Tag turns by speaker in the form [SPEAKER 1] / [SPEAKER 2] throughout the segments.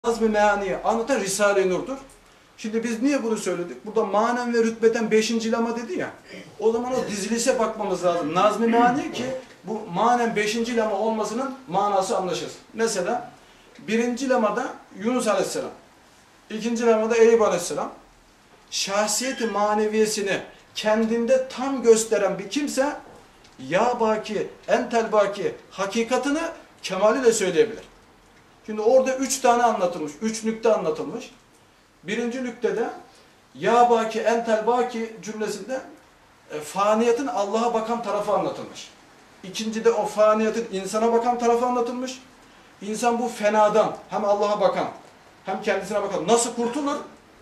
[SPEAKER 1] Nazm-ı Meani'yi anlatan Risale-i Nur'dur. Şimdi biz niye bunu söyledik? Burada manen ve rütbeten 5. lama dedi ya. O zaman o dizilişe bakmamız lazım. Nazm-ı Meani ki bu manen 5. lama olmasının manası anlaşılsın. Mesela 1. lamada Yunus Aleyhisselam, 2. lamada Eyüp Aleyhisselam şahsiyeti maneviyesini kendinde tam gösteren bir kimse ya baki, entel baki hakikatını kemaliyle söyleyebilir. Şimdi orada 3 tane anlatılmış, 3 nükte anlatılmış. 1. nüktede ya baki, entel baki cümlesinde faniyetin Allah'a bakan tarafı anlatılmış. İkincide o faniyetin insana bakan tarafı anlatılmış. İnsan bu fenadan hem Allah'a bakan hem kendisine bakan nasıl kurtulur?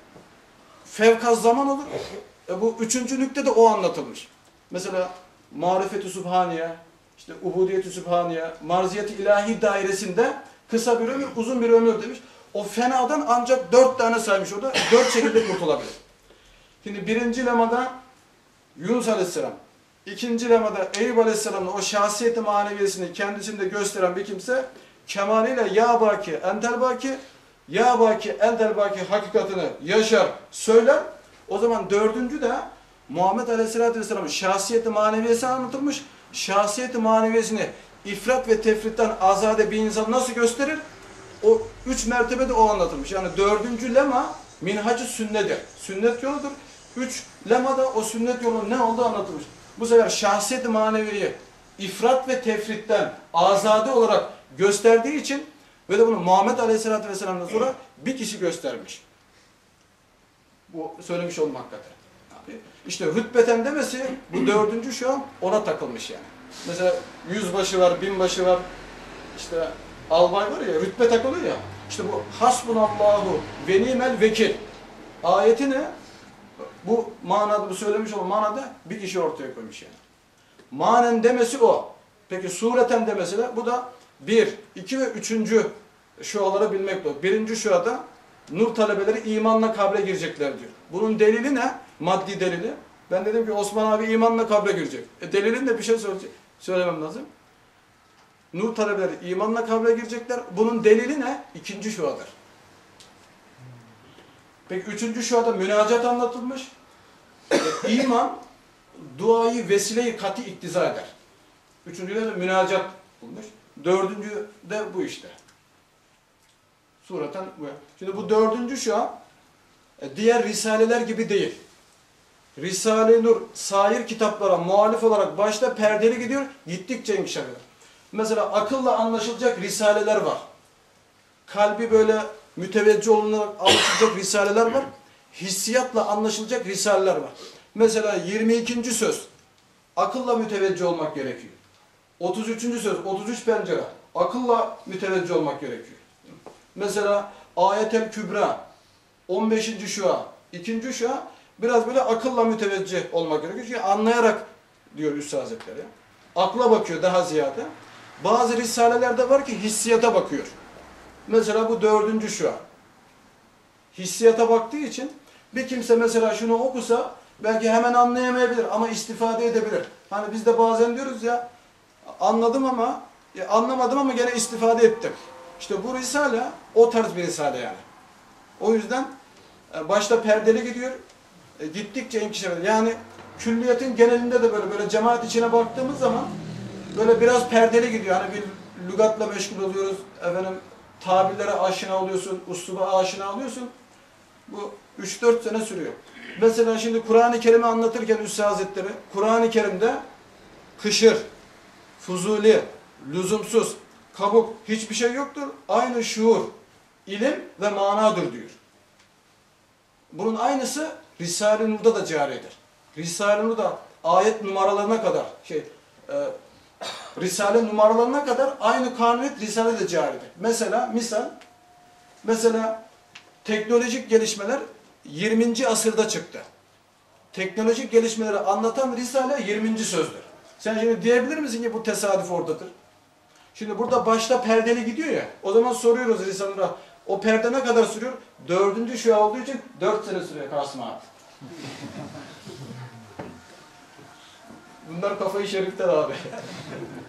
[SPEAKER 1] Fevkaz zaman olur. Bu 3. nüktede o anlatılmış. Mesela marifeti sübhaniye, işte ubudiyeti sübhaniye, marziyeti ilahi dairesinde kısa bir ömür, uzun bir ömür demiş. O fenadan ancak 4 tane saymış orada. 4 şekilde kurtulabilir. Şimdi 1. lemada Yunus Aleyhisselam, 2. lemada Eyüp Aleyhisselam'ın o şahsiyeti maneviyesini kendisinde gösteren bir kimse kemaliyle ya baki, entel baki, ya baki, entel baki hakikatini yaşar, söyler. O zaman 4. de Muhammed Aleyhisselatü Vesselam'ın şahsiyeti maneviyesi anlatılmış. Şahsiyeti maneviyesini ifrat ve tefritten azade bir insan nasıl gösterir? O 3 mertebede o anlatılmış. Yani 4. lema minhacı sünnedir. Sünnet yoludur. 3 lemada o sünnet yolunun ne olduğu anlatılmış. Bu sefer şahsiyet-i maneviyi ifrat ve tefritten azade olarak gösterdiği için ve de bunu Muhammed Aleyhisselatü Vesselam'dan sonra bir kişi göstermiş. Bu söylemiş oldum hakikaten. İşte hütbeten demesi bu 4. şu an ona takılmış yani. Mesela 100 var, 1000 var. İşte albay var ya, rütbe takılıyor ya. İşte bu hasbunallahu ve nimel vekil ayetini bu manada, bu söylemiş olan manada bir kişi ortaya koymuş yani. Manen demesi o. Peki sureten demesi de bu da 1, 2 ve 3. şuaları bilmek lazım. 1. şuada nur talebeleri imanla kabre girecekler diyor. Bunun delili ne? Maddi delili. Ben dedim ki Osman abi imanla kabre girecek. Delilin de bir şey söylemem lazım. Nur talebeleri imanla kabre girecekler. Bunun delili ne? 2. şuadır. Peki 3. şuada münacat anlatılmış. İman duayı vesile-i kati iktiza eder. 3. de münacat bulmuş. 4. de bu işte. Sureten bu. Şimdi bu 4. şua diğer risaleler gibi değil. Risale-i Nur sair kitaplara muhalif olarak başta perdeli gidiyor, gittikçe inkişaf eder. Mesela akılla anlaşılacak risaleler var. Kalbi böyle müteveccih olunarak anlaşılacak risaleler var. Hissiyatla anlaşılacak risaleler var. Mesela 22. söz akılla müteveccih olmak gerekiyor. 33. söz 33 pencere akılla müteveccih olmak gerekiyor. Mesela Ayetel Kübra 15. şua 2. şua biraz böyle akılla müteveccih olmak gerekiyor. Çünkü anlayarak diyor Üstad Hazretleri. Akla bakıyor daha ziyade. Bazı risalelerde var ki hissiyata bakıyor. Mesela bu 4. şua. Hissiyata baktığı için bir kimse mesela şunu okusa belki hemen anlayamayabilir ama istifade edebilir. Hani biz de bazen diyoruz ya anladım ama anlamadım ama gene istifade ettim. İşte bu risale o tarz bir risale yani. O yüzden başta perdeli gidiyor. Gittikçe inkişaf ediyor. Yani külliyetin genelinde de böyle cemaat içine baktığımız zaman böyle biraz perdeli gidiyor. Hani bir lügatla meşgul oluyoruz. Efendim tabirlere aşina oluyorsun, usluba aşina oluyorsun. Bu 3-4 sene sürüyor. Mesela şimdi Kur'an-ı Kerim'i anlatırken Üstad Hazretleri Kur'an-ı Kerim'de kışır, fuzuli, lüzumsuz, kabuk hiçbir şey yoktur. Aynı şuur, ilim ve manadır diyor. Bunun aynısı Risale-i Nur'da da caridir. Risale-i Nur'da ayet numaralarına kadar Risale numaralarına kadar aynı kanuniyet Risale de caridir. Mesela teknolojik gelişmeler 20. asırda çıktı. Teknolojik gelişmeleri anlatan Risale 20. sözdür. Sen şimdi diyebilir misin ki bu tesadüf oradadır? Şimdi burada başta perdeli gidiyor ya. O zaman soruyoruz Risale'de. O perde ne kadar sürüyor? 4. şua olduğu için 4 sene sürüyor Kasım abi. Bunlar kafayı şerifler abi.